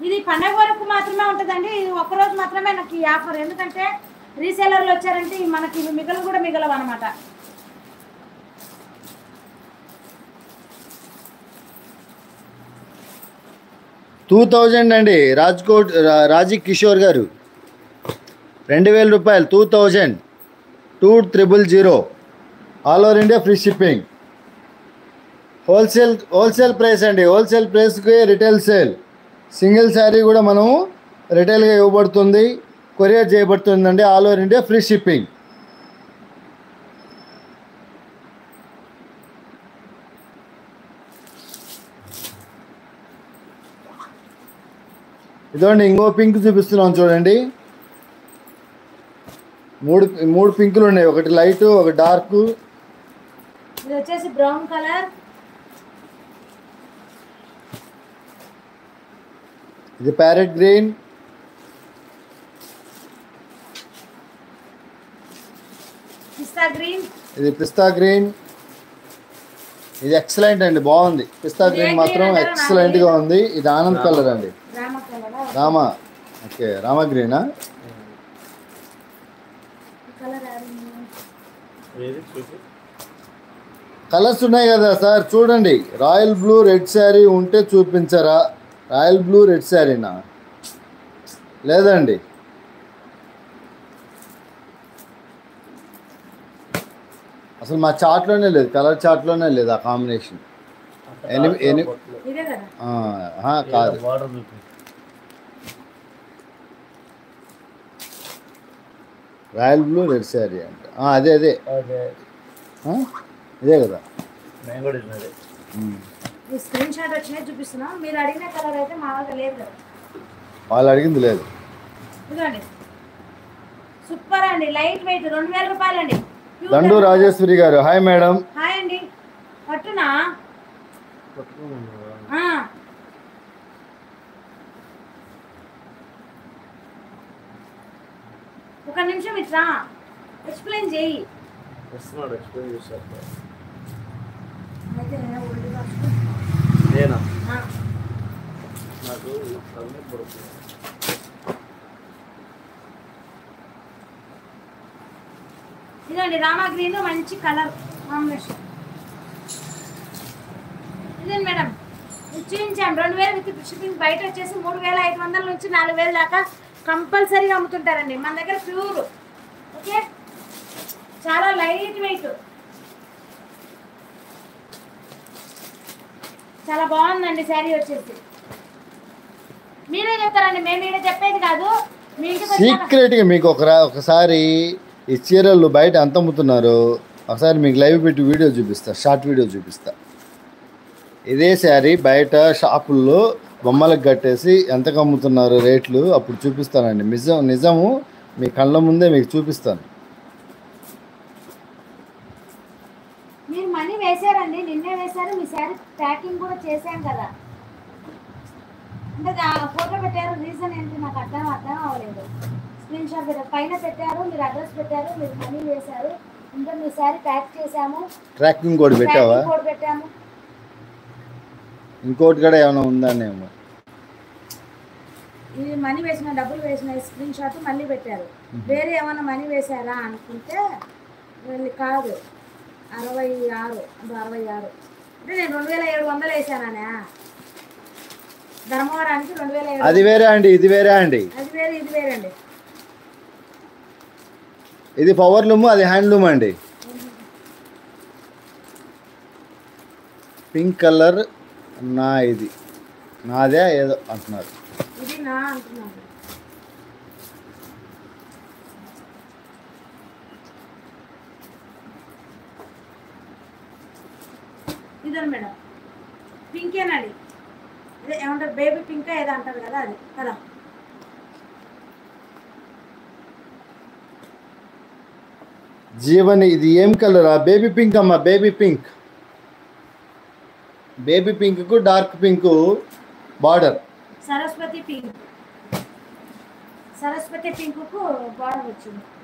ఇది పండగ వరకు మాత్రమే ఉంటుందండి. ఇది ఒక్కరోజు మాత్రమే నాకు ఈ ఆఫర్. ఎందుకంటే రీసేలర్లు వచ్చారంటే మనకి మిగలు కూడా మిగలవు అనమాట. $2000 అండి. రాజీ కిషోర్ గారు 2000 రూపాయలు. 2000 2000 all over India free shipping. Wholesale price అండి. హోల్సేల్ ప్రైస్కి రిటైల్ సేల్. సింగిల్ శారీ కూడా మనము రిటైల్గా ఇవ్వబడుతుంది, కొరియర్ చేయబడుతుందండి. All over India free shipping. ఇదండి ఇంకో పింక్ చూపిస్తున్నాం చూడండి. మూడు పింకులు ఉన్నాయి. ఒకటి లైట్, ఒక డార్క్. ఇది వచ్చేసి బ్రౌన్ కలర్. ఇది ప్యారెట్ గ్రీన్. పిస్తా గ్రీన్. ఇది పిస్తా గ్రీన్. ఇది ఎక్సలెంట్ అండి, బాగుంది. పిస్తా గ్రీన్ మాత్రం ఎక్సలెంట్గా ఉంది. ఇది ఆనంద్ కలర్ అండి. రామా. ఓకే, రామా గ్రీనా? కలర్స్ ఉన్నాయి కదా సార్, చూడండి. రాయల్ బ్లూ రెడ్ శారీ ఉంటే చూపించరా? రాయల్ బ్లూ రెడ్ శారీనా? లేదండి. అసలు మా చార్ట్లోనే లేదు, కలర్ చార్ట్లోనే లేదు ఆ కాంబినేషన్. కాదు, రాయల్ బ్లూ రెడ్ శారీ అంటే అదే ఇదే కదా. స్క్రీన్ షాట్ వచ్చినాయి చూపిస్తున్నా. మీరు అడిగిన కలర్ అయితే మా వాళ్ళ లేదు కదా. వాళ్ళు అడిగింది లేదు. ఇదిగోండి, సూపర్ అండి, లైట్ వెయిట్. 2000 రూపాయలండి. దండు రాజేశ్వరి గారు హాయ్ మేడం. హాయ్ అండి. పట్టునా ఒక నిమిషం ఇట్లా ఎక్స్ప్లెయిన్ చేయి. ఇదండి రామా గ్రీన్, మంచి కలర్ కాంబినేషన్. ఇదండి మేడం, చూపించాను. 2000 విత్ షిప్పింగ్. బయట వచ్చేసి 3500 నుంచి 4000 దాకా కంపల్సరీగా అమ్ముతుంటారండి. మన దగ్గర ప్యూర్. ఓకే, చాలా లైట్ వెయిట్, చాలా బాగుందండి శారీ వచ్చేసి. మీరే చెప్తారండి, మేము ఇక్కడ చెప్పేది కాదు. మీ ఇంటికి సీక్రెట్గా మీకు ఒకసారి ఈ చీరలు బయట ఎంత అమ్ముతున్నారు ఒకసారి మీకు లైవ్ పెట్టి వీడియో చూపిస్తా, షార్ట్ వీడియో చూపిస్తా. ఇదే శారీ బయట షాపుల్లో బొమ్మలకు కట్టేసి ఎంతకు అమ్ముతున్నారు రేట్లు అప్పుడు చూపిస్తానండి. నిజము మీ కళ్ళ ముందే మీకు చూపిస్తాను. మీరు మనీ వేసారండి, నిన్నే వేశారు. మీ శారీ ప్యాకింగ్ కూడా చేశాం కదా. అంటే ఫోటో పెట్టారు, రీజన్ ఏంటి నాకు అర్థం అవ్వలేదు. స్క్రీన్ షాట్ పెట్టారు, పైన పెట్టారు, మీరు అడ్రస్ పెట్టారు, మీరు మనీ వేశారు. ఇంకా మీ శారీ ప్యాక్ చేసాము, ట్రాకింగ్ కోడ్ పెట్టావా? కోడ్ పెట్టాము. ఇంకోటి కూడా ఏమైనా ఉందానేమో. ఇది మనీ వేసిన, డబ్బులు వేసిన స్క్రీన్ షాట్ మళ్ళీ పెట్టారు. వేరే ఏమైనా మనీ వేశారా అనుకుంటే కాదు. 66 అంటే నేను 2700 వేసానా? ధర్మవరానికి 2700. అది వేరే అండి, ఇది వేరే అండి. అది వేరే, ఇది వేరే అండి. ఇది పవర్ లూమ్, అది హ్యాండ్లూమ్ అండి. పింక్ కలర్ ఇది నాదే ఏదో అంటున్నారు. ఇది నా అంటున్నాను. ఇదే మేడం, పింకేనండి. ఇదే ఏమంటారు, బేబీ పింక్ ఏదో అంటారు కదా, అది కదా. జీవని ఇది ఏం కలరా? బేబీ పింక్ అమ్మా, baby pink. Baby pink dark pink border. Saraswati pink కు బార్డర్ వచ్చింది.